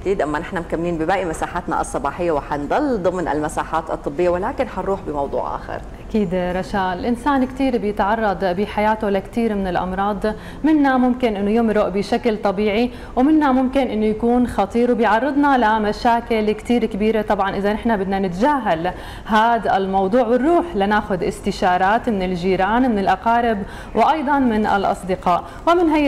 أكيد. أما نحن مكملين بباقي مساحاتنا الصباحية وحنضل ضمن المساحات الطبية، ولكن حنروح بموضوع آخر. أكيد رشا، الإنسان كثير بيتعرض بحياته لكثير من الأمراض، منها ممكن أنه يمرق بشكل طبيعي، ومنها ممكن أنه يكون خطير وبيعرضنا لمشاكل كثير كبيرة. طبعا إذا نحن بدنا نتجاهل هذا الموضوع ونروح لناخذ استشارات من الجيران، من الأقارب، وأيضا من الأصدقاء. ومن هي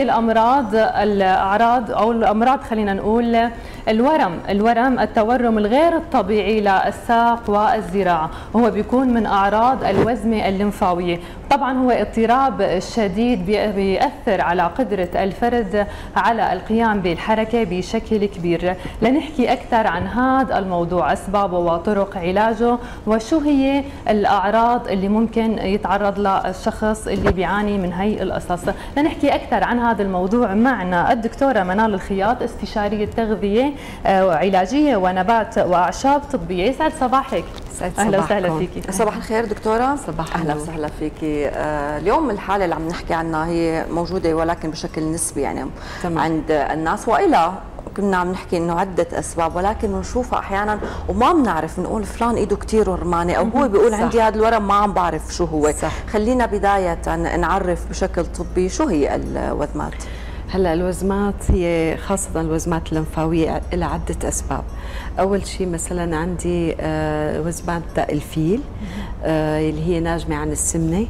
الأعراض أو الأمراض خلينا نقول الورم التورم الغير الطبيعي للساق والذراع، وهو بيكون من أعراض الوزمة الليمفاوية. طبعا هو اضطراب شديد بيأثر على قدرة الفرد على القيام بالحركة بشكل كبير. لنحكي أكثر عن هذا الموضوع، أسبابه وطرق علاجه، وشو هي الأعراض اللي ممكن يتعرض لها الشخص اللي بيعاني من هي القصص. لنحكي أكثر عن هذا الموضوع معنا الدكتورة منال الخياط، استشارية تغذية علاجية ونبات وأعشاب طبية. يسعد صباحك. أهلا وسهلا فيكي. صباح الخير دكتورة. صباح أهلا وسهلا فيكي. اليوم الحالة اللي عم نحكي عنها هي موجودة ولكن بشكل نسبي يعني تمام. عند الناس، وإلى كنا عم نحكي انه عدة اسباب، ولكن بنشوفها احيانا وما بنعرف، نقول فلان ايده كثير ورمانه، او هو بيقول صح. عندي هذا الورم ما عم بعرف شو هو. صح. خلينا بداية نعرف بشكل طبي شو هي الوزمات. هلا الوزمات هي خاصة الوزمات اللمفاوية لها عدة أسباب. أول شيء مثلا عندي وزمات داء الفيل اللي هي ناجمة عن السمنة،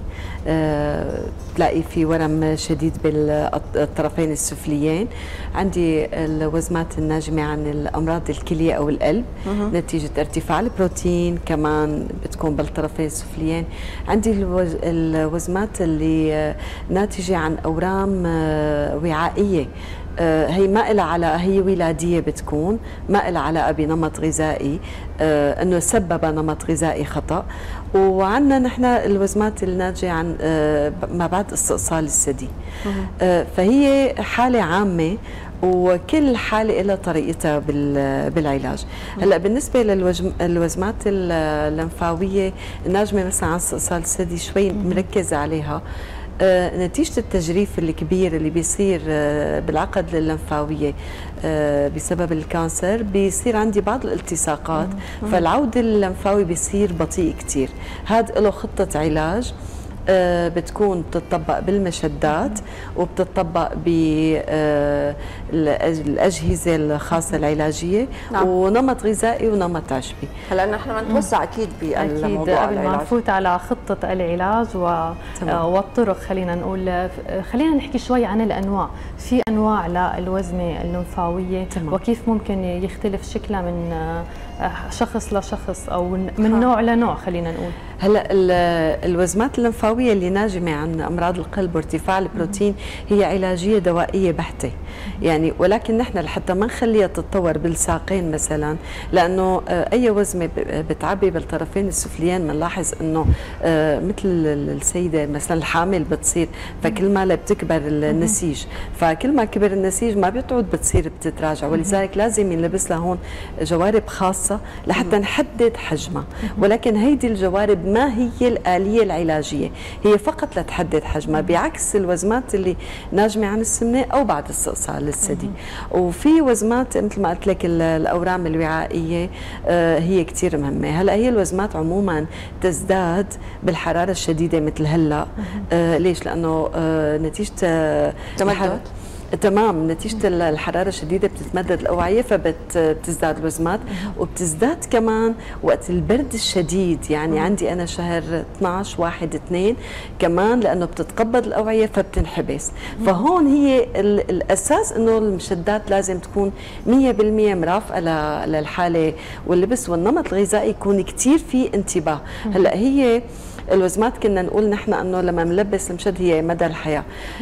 تلاقي في ورم شديد بالطرفين السفليين. عندي الوزمات الناجمة عن الأمراض الكلية أو القلب نتيجة ارتفاع البروتين، كمان بتكون بالطرفين السفليين. عندي الوزمات اللي ناتجة عن أورام وعائية، هي ما لها هي ولاديه، بتكون ما لها علاقه بنمط غذائي، انه سبب نمط غذائي خطا. وعندنا نحن الوزمات الناتجه عن ما بعد استئصال الثدي، فهي حاله عامه وكل حاله لها طريقتها بالعلاج. هلا بالنسبه للوزمات اللمفاويه الناجمه مثلا عن استئصال الثدي شوي مركزه عليها. نتيجة التجريف الكبير اللي بيصير بالعقد اللمفاوية بسبب الكانسر، بيصير عندي بعض الالتصاقات، فالعود اللمفاوي بيصير بطيء كتير. هذا له خطة علاج بتكون بتطبق بالمشدات وبتطبق بالأجهزة الخاصة العلاجية. نعم. ونمط غذائي ونمط عشبي. هلا نحن بنتوسع أكيد بالموضوع قبل ما نفوت على خطة العلاج والطرق. خلينا نقول، خلينا نحكي شوي عن الأنواع. في أنواع للوزمة اللمفاوية وكيف ممكن يختلف شكلها من شخص لشخص أو من نوع لنوع. خلينا نقول هلا الوزمات اللمفاويه اللي ناجمه عن امراض القلب وارتفاع البروتين هي علاجيه دوائيه بحته يعني، ولكن نحن لحتى ما نخليها تتطور بالساقين مثلا، لانه اي وزمه بتعبي بالطرفين السفليين بنلاحظ انه مثل السيده مثلا الحامل بتصير، فكل ما بتكبر النسيج، فكل ما كبر النسيج ما بتعود بتصير بتتراجع، ولذلك لازم ينلبس لها هون جوارب خاصه لحتى نحدد حجمها. ولكن هيدي الجوارب ما هي الآلية العلاجية، هي فقط لتحدد حجمها، بعكس الوزمات اللي ناجمة عن السمنة أو بعد استئصال الثدي. وفي وزمات مثل ما قلت لك الأورام الوعائية هي كثير مهمة. هلا هي الوزمات عموما تزداد بالحرارة الشديدة مثل هلا. ليش؟ لأنه نتيجة تمدد. تمام، نتيجة الحرارة الشديدة بتتمدد الأوعية فبتزداد الوزمات، وبتزداد كمان وقت البرد الشديد. يعني عندي أنا شهر 12 1 2 كمان، لأنه بتتقبض الأوعية فبتنحبس. فهون هي الأساس إنه المشدات لازم تكون 100% مرافقة للحالة، واللبس والنمط الغذائي يكون كتير فيه انتباه. هلا هي الوزمات كنا نقول نحن انه لما نلبس المشد هي مدى الحياه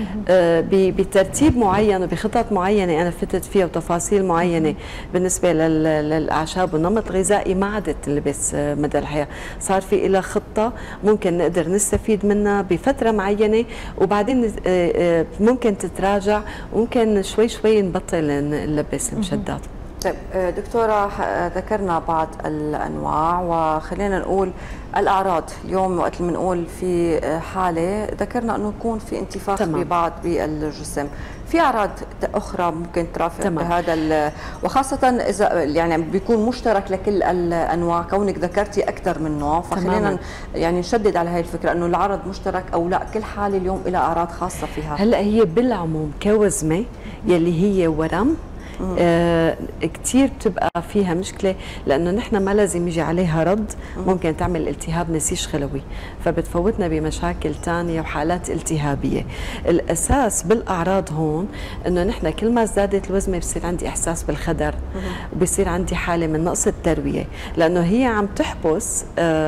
بترتيب معين وبخطط معينه انا فتت فيها وتفاصيل معينه. بالنسبه للاعشاب والنمط الغذائي ما عادت تلبس مدى الحياه، صار في لها خطه ممكن نقدر نستفيد منها بفتره معينه، وبعدين ممكن تتراجع وممكن شوي شوي نبطل نلبس المشدات. طيب دكتورة، ذكرنا بعض الأنواع، وخلينا نقول الأعراض. اليوم وقت اللي بنقول في حالة ذكرنا أنه يكون في انتفاخ ببعض بالجسم، في أعراض أخرى ممكن ترافق هذا، وخاصة إذا يعني بيكون مشترك لكل الأنواع، كونك ذكرتي أكثر من نوع، فخلينا يعني نشدد على هاي الفكرة أنه العرض مشترك أو لا، كل حالة اليوم لها أعراض خاصة فيها. هلا هي بالعموم كوزمة يلي هي ورم كثير بتبقى فيها مشكله، لانه نحن ما لازم يجي عليها رد، ممكن تعمل التهاب نسيج خلوي، فبتفوتنا بمشاكل ثانيه وحالات التهابيه. الاساس بالاعراض هون انه نحن كل ما زادت الوزمه بصير عندي احساس بالخدر، وبصير عندي حاله من نقص الترويه، لانه هي عم تحبس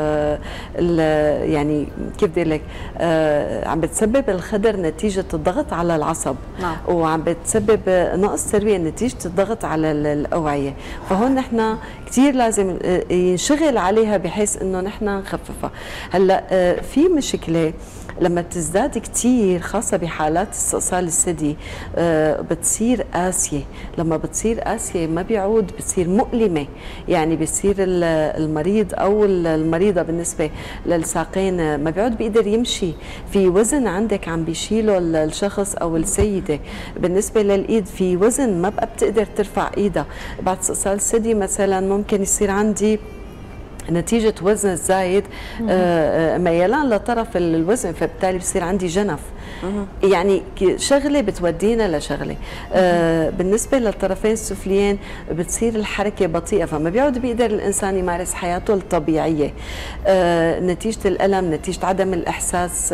يعني كيف بدي لك، عم بتسبب الخدر نتيجه الضغط على العصب، وعم بتسبب نقص ترويه نتيجه الضغط على الأوعية، فهون نحن كثير لازم ينشغل عليها بحيث انه نحن نخففها. هلا في مشكلة لما تزداد كثير، خاصة بحالات استئصال الثدي، بتصير قاسية. لما بتصير قاسية ما بيعود، بتصير مؤلمة، يعني بصير المريض أو المريضة بالنسبة للساقين ما بيعود بيقدر يمشي، في وزن عندك عم بيشيله الشخص أو السيدة. بالنسبة للإيد في وزن ما بقى بتقدر ترفع إيدها. بعد استئصال الثدي مثلا ممكن يصير عندي نتيجة وزن الزايد ميلان لطرف الوزن، فبالتالي بصير عندي جنف. يعني شغلة بتودينا لشغلة. بالنسبة للطرفين السفليين بتصير الحركة بطيئة، فما بيعود بيقدر الإنسان يمارس حياته الطبيعية نتيجة الألم، نتيجة عدم الإحساس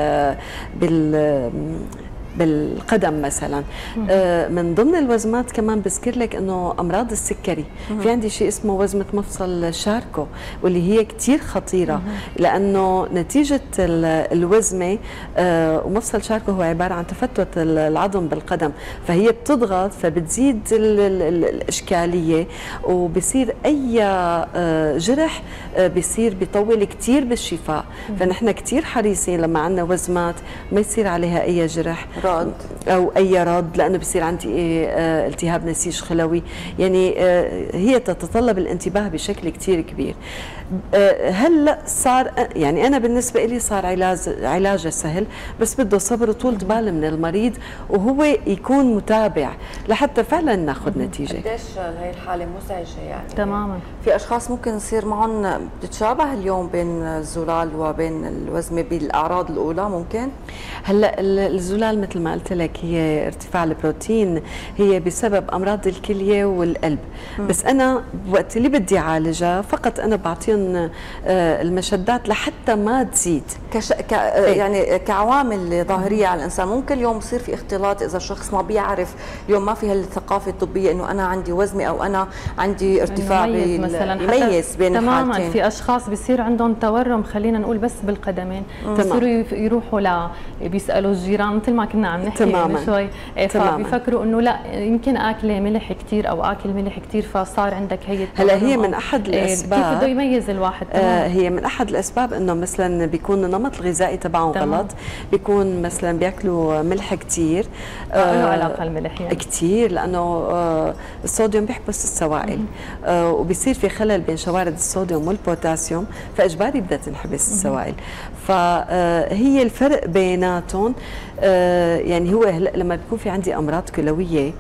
بالقدم مثلا. من ضمن الوزمات كمان بذكر لك انه امراض السكري، في عندي شيء اسمه وزمه مفصل شاركو، واللي هي كثير خطيره، لانه نتيجه الوزمه، ومفصل شاركو هو عباره عن تفتت العظم بالقدم، فهي بتضغط فبتزيد الاشكاليه، وبصير اي جرح بصير بيطول كثير بالشفاء. فنحن كثير حريصين لما عندنا وزمات ما يصير عليها اي جرح رد او اي رد، لانه بصير عندي التهاب نسيج خلوي. يعني هي تتطلب الانتباه بشكل كثير كبير. هلا صار يعني انا بالنسبه لي صار علاجه سهل، بس بده صبر وطولة بال من المريض، وهو يكون متابع لحتى فعلا ناخذ نتيجه. قديش هي الحاله مزعجه يعني؟ تماما. في اشخاص ممكن يصير معهم بتتشابه اليوم بين الزلال وبين الوزمه بالاعراض الاولى ممكن؟ هلا الزلال مثل ما قلت لك هي ارتفاع البروتين، هي بسبب امراض الكليه والقلب. بس انا وقت اللي بدي اعالجها فقط انا بعطيهم المشدات لحتى ما تزيد. يعني كعوامل ظاهريه على الانسان. ممكن اليوم يصير في اختلاط اذا الشخص ما بيعرف، اليوم ما في هالثقافه الطبيه انه انا عندي وزمه او انا عندي ارتفاع يميز بين تماما الحالتين. في اشخاص بيصير عندهم تورم، خلينا نقول بس بالقدمين، بصيروا يروحوا بيسالوا الجيران مثل ما كنا عم نحكي من شوي، فبيفكروا انه لا يمكن اكله ملح كثير او اكل ملح كثير، فصار عندك هي التورم. هلا هي من احد الاسباب، كيف بده يميز الواحد؟ هي من احد الاسباب انه مثلا بيكون النمط الغذائي تبعهم غلط، بيكون مثلا بياكلوا ملح كثير. له علاقه الملح يعني كثير، لانه الصوديوم بيحبس السوائل، وبيصير في خلل بين شوارد الصوديوم والبوتاسيوم، فاجباري بدها تنحبس السوائل. فهي الفرق بيناتهم. يعني هو لما بيكون في عندي امراض كلويه،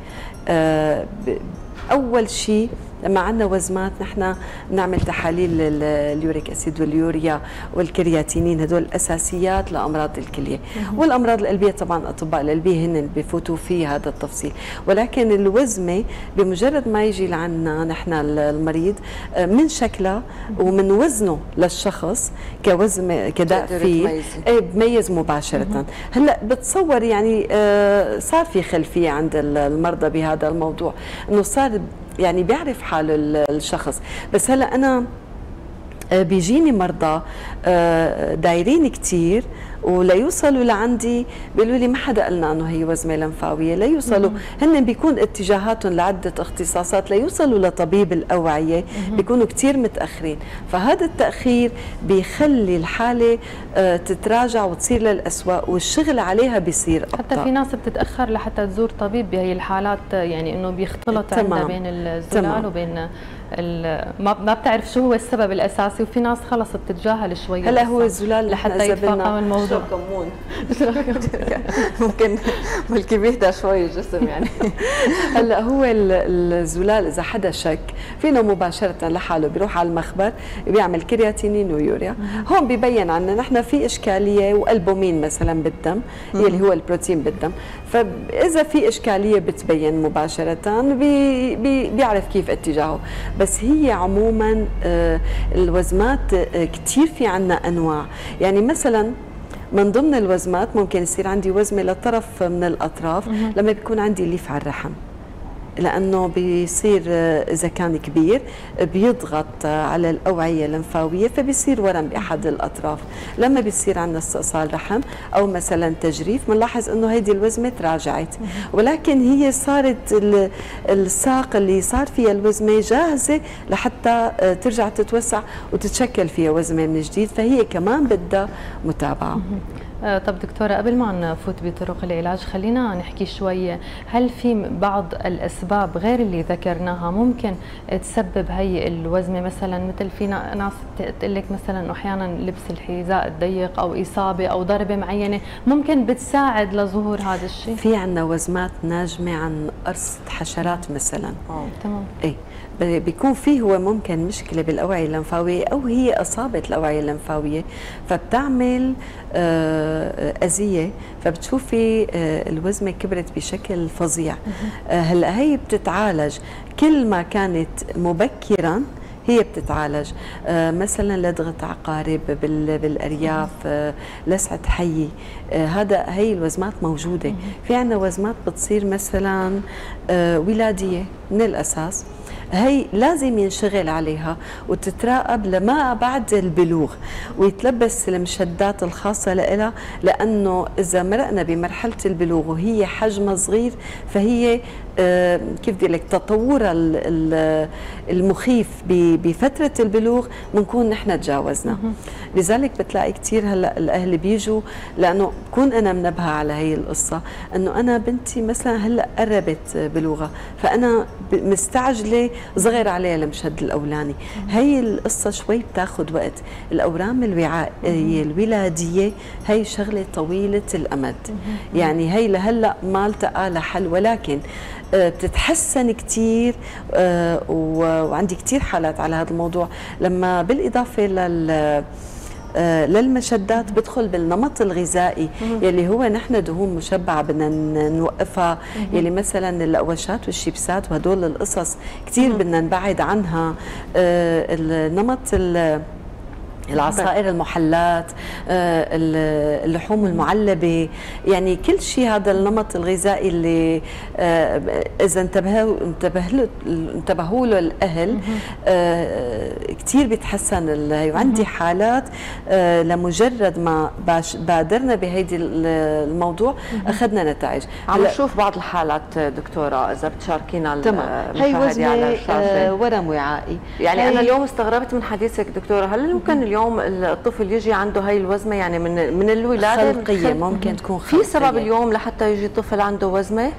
اول شيء لما عندنا وزمات نحن نعمل تحاليل اليوريك اسيد واليوريا والكرياتينين، هدول اساسيات لامراض الكليه. والامراض القلبيه طبعا اطباء القلبيه هن بفوتوا في هذا التفصيل، ولكن الوزمه بمجرد ما يجي لعنا نحن المريض من شكله ومن وزنه للشخص كوزمه كداء فيه بميز مباشره. هلا بتصور يعني صار في خلفيه عند المرضى بهذا الموضوع، انه صار يعني بيعرف حاله الشخص. بس هلا انا بيجيني مرضى دايرين كثير وليوصلوا لعندي بيقولوا لي ما حدا قالنا انه هي وزمه لمفاويه، ليوصلوا هن بيكون اتجاهاتهم لعده اختصاصات، ليوصلوا لطبيب الاوعيه بيكونوا كثير متاخرين، فهذا التاخير بيخلي الحاله تتراجع وتصير للأسوأ، والشغل عليها بيصير أبطأ. حتى في ناس بتتاخر لحتى تزور طبيب بهي الحالات، يعني انه بيختلط عندها بين الزلال وبين ما بتعرف شو هو السبب الاساسي، وفي ناس خلص بتتجاهل شوي. هلا هو الزلال لحتى يتفاقم الموضوع. كمون ممكن بلكي بيهدى شوي الجسم يعني. هلا هو الزلال اذا حدا شك فينا مباشره لحاله بيروح على المخبر بيعمل كرياتينين ويوريا، هون ببين عنا نحن في اشكاليه والبومين مثلا بالدم اللي هو البروتين بالدم، فاذا في اشكاليه بتبين مباشره بيعرف كيف اتجاهه. بس هي عموما الوزمات كثير في عنا انواع، يعني مثلا من ضمن الوزمات ممكن يصير عندي وزمه لطرف من الاطراف لما بيكون عندي ليف على الرحم، لانه بيصير اذا كان كبير بيضغط على الاوعيه اللمفاويه فبيصير ورم باحد الاطراف. لما بيصير عندنا استئصال رحم او مثلا تجريف بنلاحظ انه هيدي الوزمه تراجعت، ولكن هي صارت الساق اللي صار فيها الوزمه جاهزه لحتى ترجع تتوسع وتتشكل فيها وزمه من جديد، فهي كمان بدها متابعه. طب دكتورة، قبل ما نفوت بطرق العلاج خلينا نحكي شوي، هل في بعض الأسباب غير اللي ذكرناها ممكن تسبب هي الوزمة؟ مثلا مثل في ناس تقول لك مثلا أحيانا لبس الحذاء الضيق أو إصابة أو ضربة معينة ممكن بتساعد لظهور هذا الشيء؟ في عندنا وزمات ناجمة عن قرصة حشرات مثلا. تمام. ايه بيكون فيه هو ممكن مشكلة بالأوعية اللمفاوية أو هي أصابت الأوعية اللمفاوية فبتعمل أذية، فبتشوفي الوزمة كبرت بشكل فظيع. هلا هي بتتعالج كل ما كانت مبكرا، هي بتتعالج مثلا لدغة عقارب بالأرياف، لسعة حية، هي الوزمات موجودة. في عنا وزمات بتصير مثلا ولادية من الأساس، هي لازم ينشغل عليها وتتراقب لما بعد البلوغ ويتلبس المشدات الخاصة لها، لأنه إذا مرقنا بمرحلة البلوغ وهي حجمها صغير فهي كيف بدي لك تطورها المخيف بفترة البلوغ بنكون نحن تجاوزنا. لذلك بتلاقي كثير هلا الأهل بيجوا، لأنه بكون أنا منبهة على هي القصة أنه أنا بنتي مثلا هلا قربت بلوغها فأنا مستعجلة صغير عليها المشهد الأولاني. هي القصة شوي بتاخد وقت. الأورام الوعائية الولادية هي شغلة طويلة الأمد، يعني هي لهلا ما التقى لها حل، ولكن بتتحسن كثير وعندي كثير حالات على هذا الموضوع. لما بالإضافة للمشدات بدخل بالنمط الغذائي يلي هو نحن دهون مشبعه بدنا نوقفها، يلي مثلا اللقوشات والشيبسات وهدول القصص كثير بدنا نبعد عنها. النمط العصائر المحلات، اللحوم المعلبة، يعني كل شيء هذا النمط الغذائي اللي إذا انتبهوا له الأهل كثير بيتحسن. وعندي حالات لمجرد ما بادرنا بهيدي الموضوع أخذنا نتائج. عم نشوف بعض الحالات دكتورة إذا بتشاركينا المشاهدة على الشاشة. ورم وعائي، يعني أنا اليوم استغربت من حديثك دكتورة، هل ممكن اليوم الطفل يجي عنده هاي الوزمه يعني من الولاده خلقيه؟ ممكن تكون خلقية. في سبب اليوم لحتى يجي طفل عنده وزمه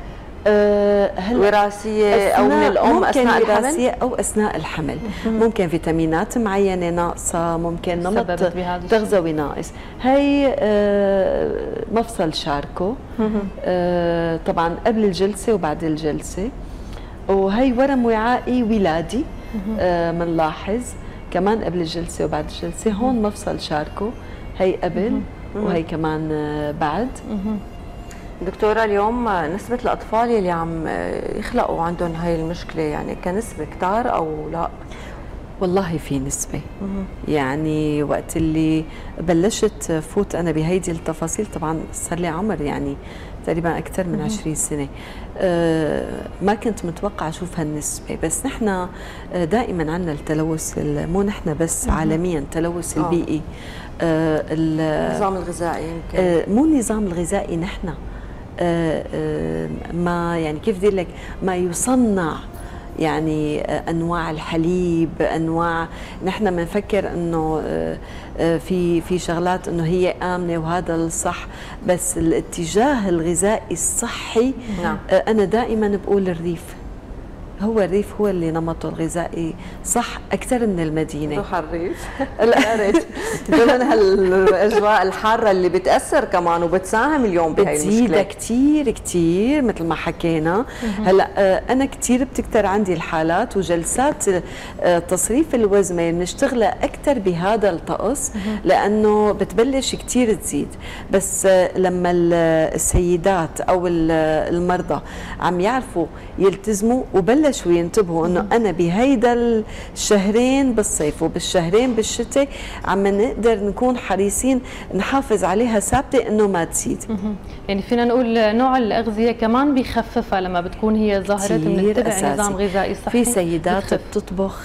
وراثيه او من الام اثناء الحمل؟ وراثيه او اثناء الحمل. ممكن فيتامينات معينه ناقصه، ممكن نمط تغذوي ناقص. هي مفصل شاركو طبعا قبل الجلسه وبعد الجلسه، وهي ورم وعائي ولادي بنلاحظ كمان قبل الجلسة وبعد الجلسة. هون مفصل شاركو، هي قبل وهي كمان بعد. دكتورة، اليوم نسبة الأطفال اللي عم يخلقوا عندهم هاي المشكلة يعني كنسبة كتار أو لا؟ والله في نسبة. يعني وقت اللي بلشت فوت أنا بهيدي التفاصيل، طبعا صار لي عمر يعني تقريبا أكثر من 20 سنة، ما كنت متوقعة أشوف هالنسبة. بس نحن دائما عندنا التلوث، مو نحن بس عالميا، التلوث البيئي، النظام الغذائي يمكن مو النظام الغذائي، نحن ما يعني كيف بدي لك ما يصنع، يعني انواع الحليب، انواع نحن بنفكر انه في شغلات انه هي امنه وهذا الصح، بس الاتجاه الغذائي الصحي انا دائما بقول الريف. هو الريف هو اللي نمطه الغذائي صح اكثر من المدينه. روح على الريف يا ريت ضمن هالاجواء الحاره اللي بتاثر كمان وبتساهم اليوم بهي المشكله كثير كثير مثل ما حكينا. هلا انا كثير بتكتر عندي الحالات وجلسات تصريف الوزمه بنشتغلها اكثر بهذا الطقس، لانه بتبلش كثير تزيد. بس لما السيدات او المرضى عم يعرفوا يلتزموا وبلش وينتبهوا انه انا بهيدا الشهرين بالصيف وبالشهرين بالشتاء عم نقدر نكون حريصين نحافظ عليها ثابته انه ما تزيد. يعني فينا نقول نوع الاغذيه كمان بيخففها لما بتكون هي ظاهرت بنتبع نظام غذائي صحي. في سيدات بتطبخ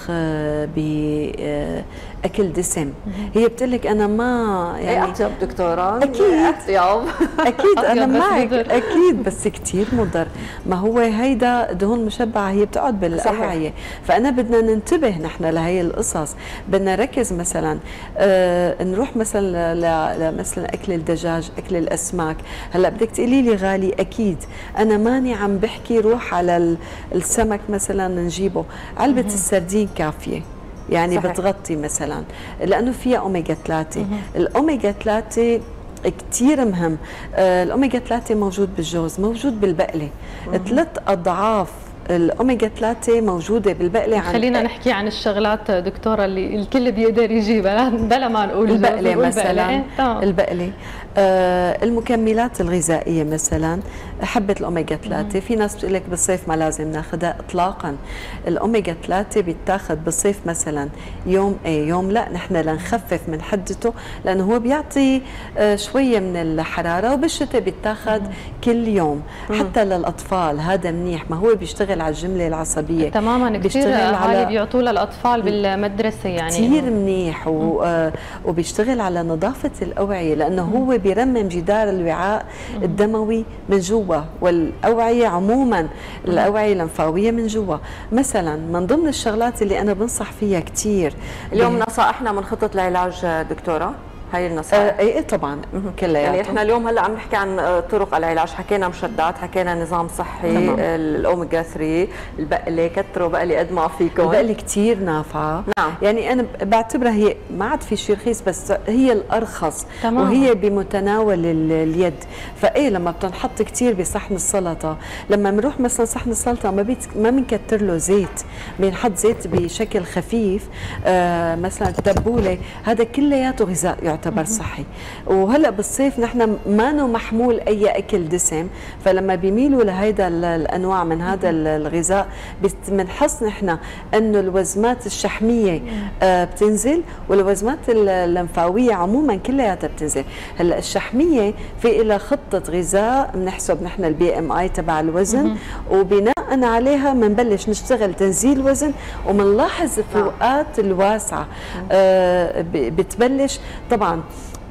باكل دسم، هي بتقول لك انا ما يعني اطيب دكتوره، اكيد اطيب اكيد انا معك اكيد، بس كثير مضر. ما هو هيدا دهون مشبعه هي بتقعد بالاوعيه، فانا بدنا ننتبه نحن لهي القصص. بدنا نركز مثلا نروح مثلا مثلا اكل الدجاج، اكل الاسماك. هلا بدك تقولي لي غالي، اكيد انا ماني عم بحكي روح على السمك مثلا نجيبه، علبه السردين كافيه يعني صحيح. بتغطي مثلا لانه فيها اوميجا 3. الاوميجا 3 كثير مهم. الاوميجا 3 موجود بالجوز، موجود بالبقله، 3 اضعاف الاوميجا 3 موجوده بالبقله. خلينا نحكي عن الشغلات دكتوره اللي الكل بيقدر يجيبها بلا ما نقول البقله مثلا. البقله، المكملات الغذائيه مثلا حبه الاوميجا 3. في ناس بتقول لك بالصيف ما لازم ناخذها، اطلاقا. الاوميجا 3 بيتاخذ بالصيف مثلا يوم يوم لا، نحن لنخفف من حدته لانه هو بيعطي شويه من الحراره، وبالشتاء بيتاخذ كل يوم. حتى للاطفال هذا منيح، ما هو بيشتغل على الجمله العصبيه تماما. كثير اهالي بيعطوه للاطفال بالمدرسه يعني كثير منيح، وبيشتغل على نظافه الاوعيه، لانه هو بيرمم جدار الوعاء الدموي من جوا، والاوعيه عموما الاوعيه اللمفاويه من جوا. مثلا من ضمن الشغلات اللي انا بنصح فيها كثير اليوم نصائحنا من خطه العلاج دكتوره، هي النصائح. ايه طبعا كلياتهم. يعني احنا اليوم هلا عم نحكي عن طرق العلاج، حكينا مشدات، حكينا نظام صحي، الاوميجا 3، البقله، كتروا بقلي قد ما فيكم. البقله كثير نافعه. نعم. يعني انا بعتبرها هي ما عاد في شيء رخيص، بس هي الارخص وهي بمتناول اليد. فايه لما بتنحط كثير بصحن السلطه، لما بنروح مثلا صحن السلطه ما بنكتر له زيت، بنحط زيت بشكل خفيف، مثلا تبوله، هذا كلياته غذاء يعتبر صحي. وهلا بالصيف نحن ما محمول اي اكل دسم، فلما بيميلوا لهيدا الانواع من هذا الغذاء بنحس نحن انه الوزمات الشحميه بتنزل، والوزمات اللمفاويه عموما كلياتها بتنزل. هلا الشحميه في لها خطه غذاء بنحسب نحن البي ام اي تبع الوزن، وبناء عليها بنبلش نشتغل تنزيل وزن، وبنلاحظ الفروقات الواسعه. بتبلش طبعا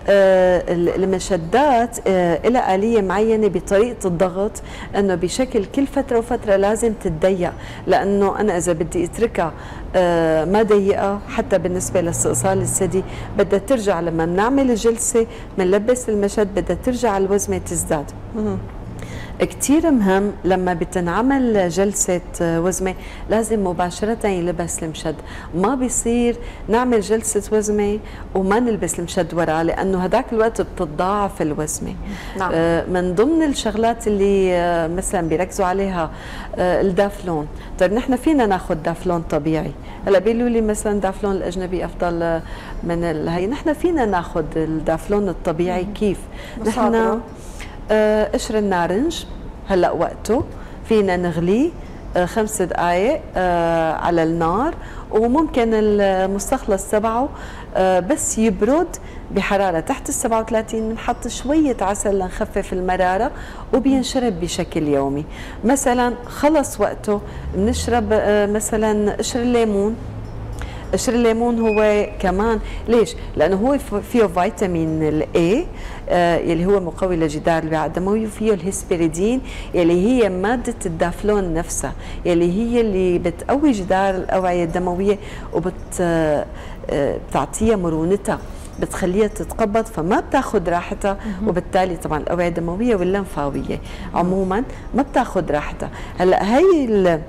المشدات لها آلية معينة بطريقة الضغط، أنه بشكل كل فترة وفترة لازم تتضيق، لأنه أنا إذا بدي أتركها ما ضيقة حتى بالنسبة لاستئصال الثدي بدها ترجع، لما بنعمل الجلسة بنلبس المشد بدها ترجع الوزمة تزداد. كتير مهم لما بتنعمل جلسة وزمة لازم مباشرة يلبس المشد، ما بيصير نعمل جلسة وزمة وما نلبس المشد وراه، لأنه هداك الوقت بتتضاعف الوزمة. نعم. من ضمن الشغلات اللي مثلا بيركزوا عليها الدافلون. طيب نحن فينا ناخذ دافلون طبيعي، هلا بيقولوا لي مثلا دافلون الأجنبي أفضل من هي، نحن فينا ناخذ الدافلون الطبيعي. كيف؟ نحن قشر النارنج هلا وقته فينا نغليه، 5 دقائق على النار، وممكن المستخلص تبعه بس يبرد بحرارة تحت ال 37 بنحط شوية عسل لنخفف المرارة وبينشرب بشكل يومي. مثلا خلص وقته بنشرب مثلا قشر الليمون. قشر الليمون هو كمان ليش؟ لأنه هو فيه فيتامين الاي يلي هو مقوي لجدار الوعاء الدموي، وفيه الهسبريدين يلي هي مادة الدافلون نفسها يلي هي اللي بتقوي جدار الأوعية الدموية بتعطيها مرونتها، بتخليها تتقبض فما بتاخذ راحتها، وبالتالي طبعا الأوعية الدموية واللمفاوية عموما ما بتاخذ راحتها. هلا هي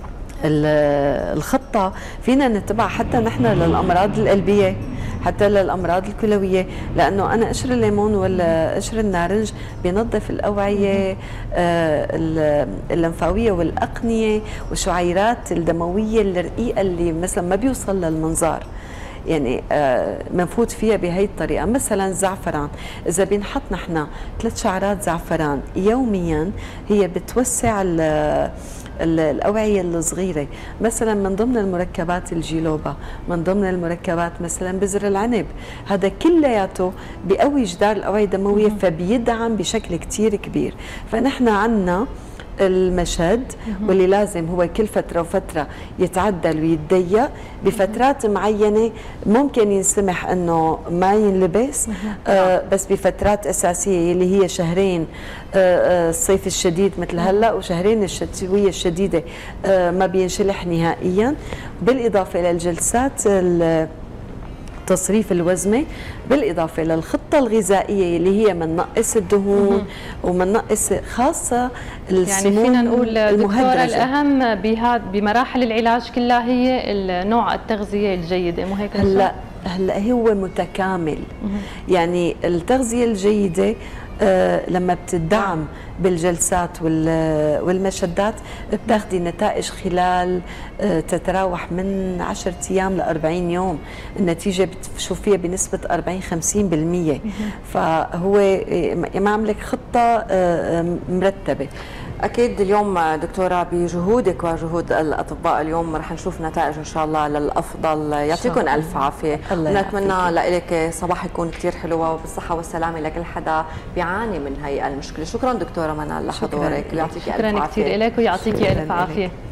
الخطة فينا نتبع حتى نحن للأمراض القلبية، حتى للأمراض الكلوية، لأنه أنا قشر الليمون ولا قشر النارنج بينظف الأوعية اللمفاوية والأقنية والشعيرات الدموية الرقيقة اللي مثلا ما بيوصل للمنظار، يعني منفوت فيها بهي الطريقة. مثلا الزعفران إذا بينحط نحن 3 شعرات زعفران يوميا هي بتوسع الأوعية الصغيرة. مثلا من ضمن المركبات الجيلوبا، من ضمن المركبات مثلا بذر العنب، هذا كلياته بيقوي جدار الأوعية الدموية فبيدعم بشكل كتير كبير. فنحن عنا المشد واللي لازم هو كل فترة وفترة يتعدل ويتضيق بفترات معينة، ممكن ينسمح انه ما ينلبس بس بفترات اساسية اللي هي شهرين الصيف الشديد مثل هلا، وشهرين الشتوية الشديدة ما بينشلح نهائيا، بالاضافة الى الجلسات تصريف الوزمة، بالإضافة للخطة الغذائية اللي هي مننقص الدهون ومننقص خاصة السموم. يعني فينا نقول دكتورة الأهم بمراحل العلاج كلها هي نوع التغذية الجيدة، مو هيك؟ هلا هو متكامل. يعني التغذية الجيدة لما بتدعم بالجلسات والمشدات بتاخدي نتائج خلال تتراوح من 10 أيام ل 40 يوم، النتيجة بتشوفيها بنسبة 40-50%. فهو يعمل لك خطة مرتبة. أكيد اليوم دكتورة بجهودك وجهود الأطباء اليوم رح نشوف نتائج إن شاء الله للأفضل. يعطيكم ألف عافية، ونتمنى لك صباح يكون كثير حلوة وبالصحة والسلامة لكل حدا بيعاني من هي المشكلة. شكرا دكتورة منال لحضورك، ويعطيك ألف عافية. شكرا كثير لك ويعطيك ألف عافية.